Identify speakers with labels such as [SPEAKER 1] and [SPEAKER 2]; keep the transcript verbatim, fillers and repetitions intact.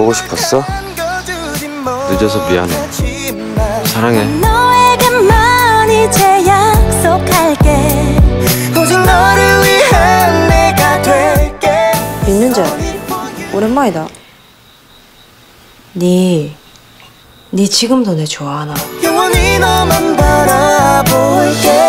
[SPEAKER 1] 보고 싶었어? 늦어서 미안해. 사랑해.
[SPEAKER 2] 너에게만 이제 약속할게. 오직 너를 위한 내가 될게.
[SPEAKER 3] 민윤재, 오랜만이다. 니, 니 지금도 내 좋아하나?
[SPEAKER 2] 영원히 너만 바라볼게.